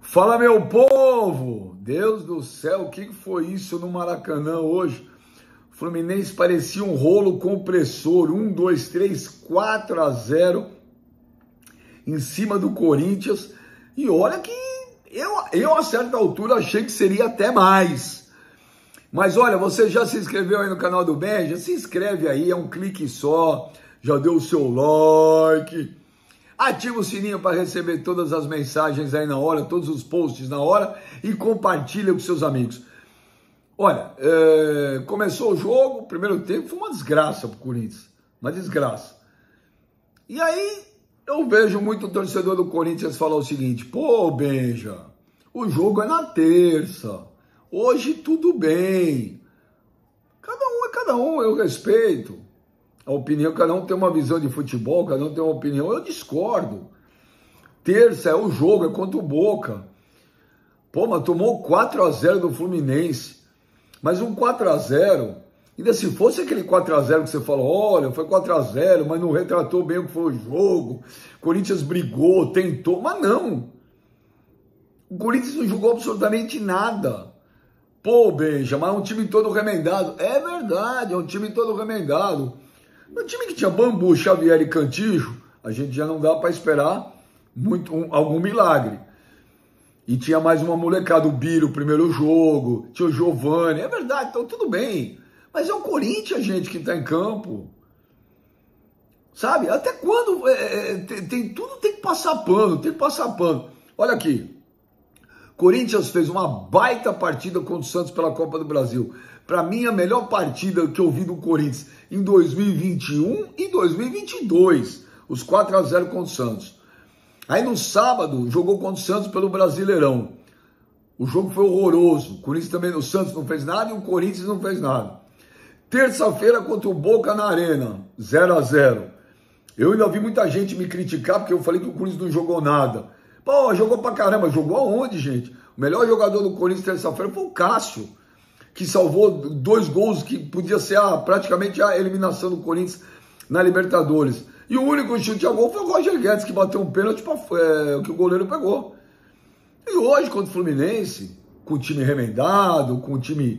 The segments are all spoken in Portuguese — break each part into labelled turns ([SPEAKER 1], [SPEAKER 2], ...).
[SPEAKER 1] Fala, meu povo! Deus do céu, o que foi isso no Maracanã hoje? O Fluminense parecia um rolo compressor, 1, 2, 3, 4-0 em cima do Corinthians. E olha que eu a certa altura achei que seria até mais. Mas olha, você já se inscreveu aí no canal do Benja? Se inscreve aí, é um clique só, já deu o seu like, ativa o sininho para receber todas as mensagens aí na hora, todos os posts na hora e compartilha com seus amigos. Olha, começou o jogo, primeiro tempo foi uma desgraça pro Corinthians, uma desgraça. E aí eu vejo muito torcedor do Corinthians falar o seguinte: pô, Benja, o jogo é na terça, hoje tudo bem. Cada um é cada um, eu respeito a opinião, cada um tem uma visão de futebol, cada um tem uma opinião, eu discordo. Terça é o jogo, é contra o Boca. Pô, mas tomou 4-0 do Fluminense. Mas um 4-0, ainda se fosse aquele 4-0 que você falou, olha, foi 4-0, mas não retratou bem o que foi o jogo, o Corinthians brigou, tentou, mas não. O Corinthians não jogou absolutamente nada. Pô, Benja, mas é um time todo remendado. É verdade, é um time todo remendado. Um time que tinha Bambu, Xavier e Cantillo, a gente já não dá para esperar algum milagre. E tinha mais uma molecada, o Biro, o primeiro jogo, tinha o Giovani, é verdade, então tudo bem. Mas é o Corinthians, gente, que está em campo. Sabe? Até quando tudo tem que passar pano, tem que passar pano. Olha aqui, Corinthians fez uma baita partida contra o Santos pela Copa do Brasil. Para mim, a melhor partida que eu vi do Corinthians em 2021 e 2022. Os 4-0 contra o Santos. Aí no sábado, jogou contra o Santos pelo Brasileirão. O jogo foi horroroso. O Corinthians também, o Santos não fez nada e o Corinthians não fez nada. Terça-feira contra o Boca na Arena, 0-0. Eu ainda vi muita gente me criticar porque eu falei que o Corinthians não jogou nada. Pô, jogou pra caramba. Jogou aonde, gente? O melhor jogador do Corinthians terça-feira foi o Cássio, que salvou 2 gols que podia ser praticamente a eliminação do Corinthians na Libertadores. E o único chute a gol foi o Roger Guedes, que bateu um pênalti que o goleiro pegou. E hoje, contra o Fluminense, com o time remendado, com o time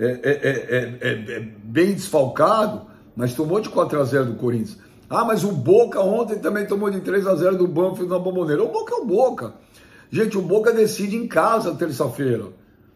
[SPEAKER 1] bem desfalcado, mas tomou de 4-0 do Corinthians. Ah, mas o Boca ontem também tomou de 3-0 do Banfield na Bombonera. O Boca é o Boca. Gente, o Boca decide em casa terça-feira.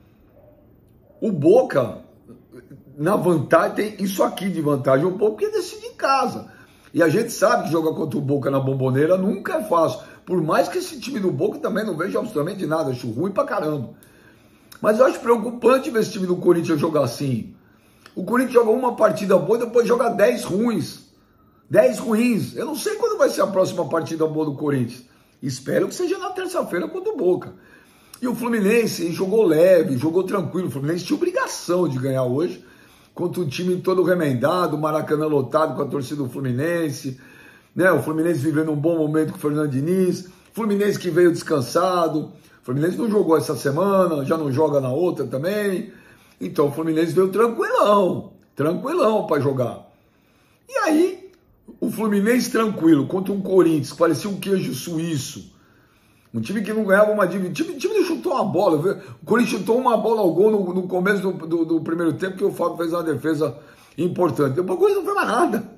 [SPEAKER 1] O Boca, na vantagem, tem isso aqui de vantagem um pouco, porque decide em casa. E a gente sabe que jogar contra o Boca na Bombonera nunca é fácil. Por mais que esse time do Boca também não veja absolutamente nada. Acho ruim pra caramba. Mas eu acho preocupante ver esse time do Corinthians jogar assim. O Corinthians joga uma partida boa e depois joga 10 ruins. 10 ruins. Eu não sei quando vai ser a próxima partida boa do Corinthians. Espero que seja na terça-feira contra o Boca. E o Fluminense jogou leve, jogou tranquilo. O Fluminense tinha obrigação de ganhar hoje. Contra um time todo remendado, Maracanã lotado com a torcida do Fluminense, né? O Fluminense vivendo um bom momento com o Fernando Diniz, Fluminense que veio descansado, o Fluminense não jogou essa semana, já não joga na outra também, então o Fluminense veio tranquilão para jogar. E aí, o Fluminense tranquilo contra um Corinthians que parecia um queijo suíço, um time que não ganhava uma dívida. O time não chutou uma bola. O Corinthians chutou uma bola ao gol no começo do primeiro tempo, que o Fábio fez uma defesa importante. Depois o Corinthians não fez mais nada.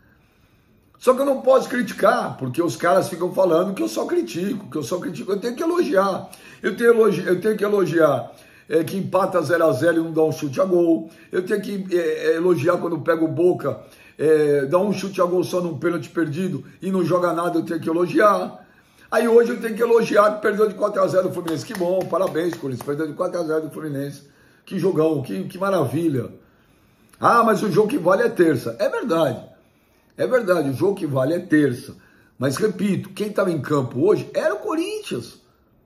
[SPEAKER 1] Só que eu não posso criticar, porque os caras ficam falando que eu só critico, Eu tenho que elogiar. Eu tenho que elogiar que empata 0-0 e não dá um chute a gol. Eu tenho que elogiar quando pega o Boca, dá um chute a gol só num pênalti perdido e não joga nada, eu tenho que elogiar. Aí hoje eu tenho que elogiar que perdeu de 4-0 do Fluminense. Que bom, parabéns, Corinthians. Perdeu de 4-0 do Fluminense. Que jogão, que maravilha. Ah, mas o jogo que vale é terça. É verdade. É verdade, o jogo que vale é terça. Mas repito, quem estava em campo hoje era o Corinthians.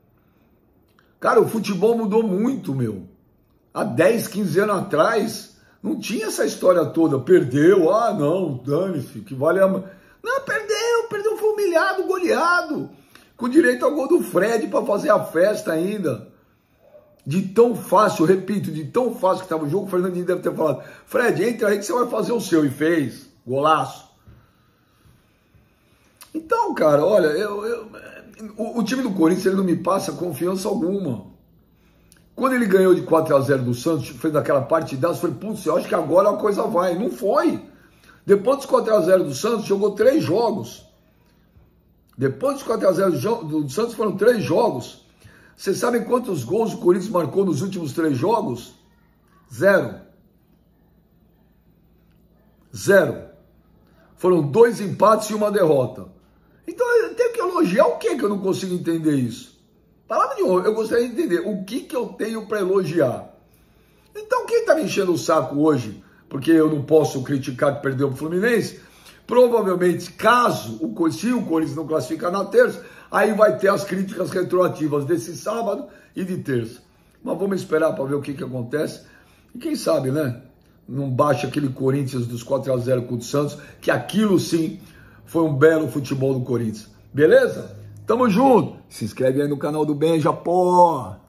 [SPEAKER 1] Cara, o futebol mudou muito, meu. Há 10, 15 anos atrás, não tinha essa história toda. Perdeu, não, dane-se, que vale a... Não, perdeu, foi humilhado, goleado. Com direito ao gol do Fred para fazer a festa ainda. De tão fácil, repito, de tão fácil que estava o jogo, o Fernandinho deve ter falado: Fred, entra aí que você vai fazer o seu. E fez. Golaço. Então, cara, olha, o time do Corinthians ele não me passa confiança alguma. Quando ele ganhou de 4-0 do Santos, fez aquela partidaça, eu falei, putz, eu acho que agora a coisa vai. Não foi. Depois dos 4-0 do Santos, jogou 3 jogos. Depois dos 4-0 do Santos, foram 3 jogos. Vocês sabem quantos gols o Corinthians marcou nos últimos 3 jogos? 0. 0. Foram 2 empates e 1 derrota. Então eu tenho que elogiar o que eu não consigo entender isso? Palavra de honra, eu gostaria de entender o que eu tenho para elogiar. Então quem está me enchendo o saco hoje, porque eu não posso criticar que perdeu o Fluminense, provavelmente caso se o Corinthians não classificar na terça, aí vai ter as críticas retroativas desse sábado e de terça. Mas vamos esperar para ver o que acontece. E quem sabe, né? Não baixa aquele Corinthians dos 4-0 contra o Santos, que aquilo sim foi um belo futebol do Corinthians. Beleza? Tamo junto. Se inscreve aí no canal do Benja, pô!